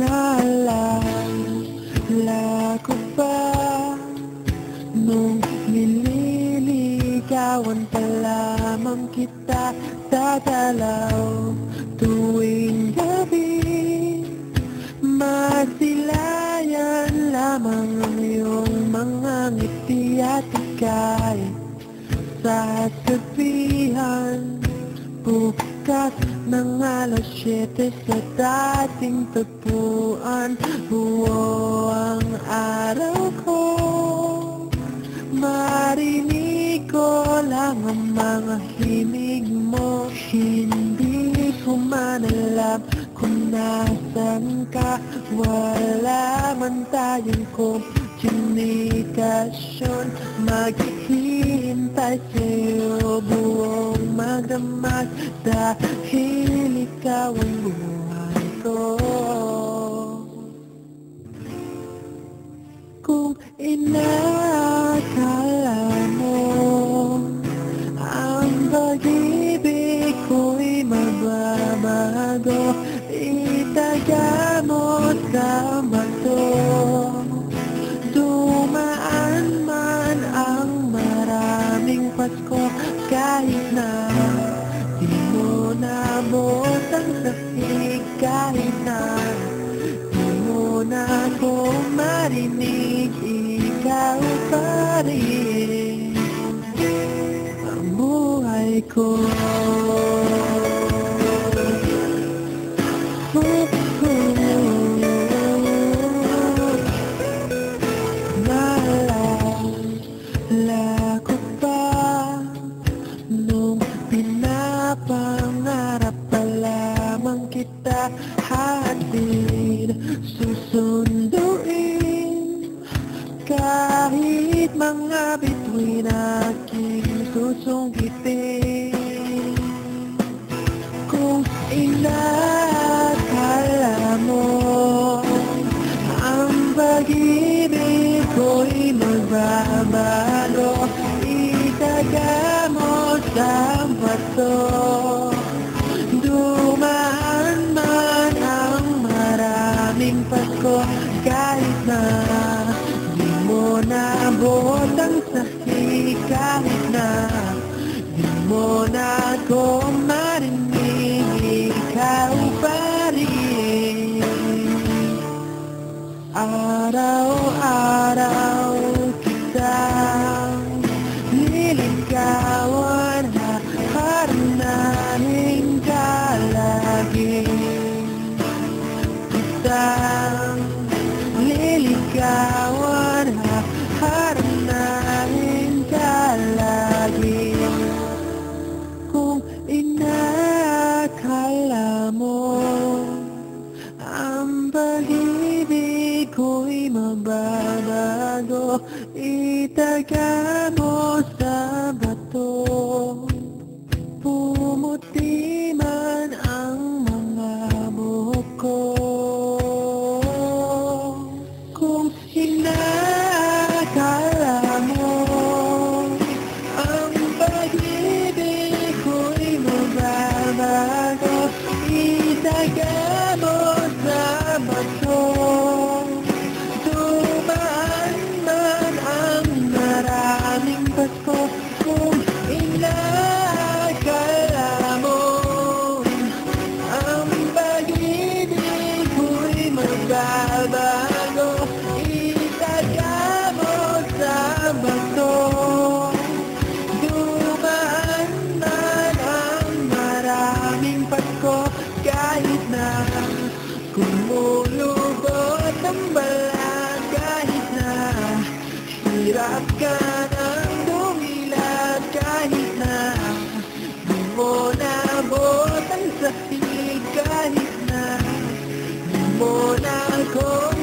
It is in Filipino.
Naalala ko ba nung nililigawan pa lamang kita dadalaw tuwing gabi? Masilayan lamang ang iyong mga ngiti at ika'y sasabihan bukas ng alas 7 sa dating tagpuan. Buo ang araw ko, marinig ko lang ang mga himig mo. Hindi ko man alam kung nasan ka, wala man tayong komunikasyon. Maghihintay sa'yo buong magdamag dahil ikaw ang buhay ko. Kung inakala mo ang pag-ibig ko'y magbabago, itaga mo sa bato. Dumaan man ang maraming Pasko, kahit na di mo naabot ang sakit, kahit na di mo na ako marinig, ikaw pa rin ang buhay ko. Naalala ko ba nung pinapangarap pa lamang kita, hatid susunduin kahit mga bituin aking susungkitin. Kung inakala mo ang pag-ibig ko'y magbabago, itaga mo sa bato. Dumaan man ang maraming Pasko, kahit na di mo naabot ang sakit, kahit na di mo na ako marinig, ikaw pa rin. Araw-araw kitang nililigawan, haharanahin ka lagi. Kitang nililigawan, haharanahin ka lagi. Kung inakala mo ang pag-ibig ko'y magbabago, itaga mo sa bato. Pumuti man ang mga buhok ko. Kung inakala mo ang pag-ibig ko'y magbabago, itaga mo sa bato. Dumaan man ang maraming Pasko, kung inakala mo ang pag-ibig ko'y magbabago, itaga mo sa bato. Dumaan man ang maraming Pasko, kahit na kumulubot ang balat, kahit na hirap ka ng dumilat, kahit na di mo naabot ang sakit, kahit na di mo na ako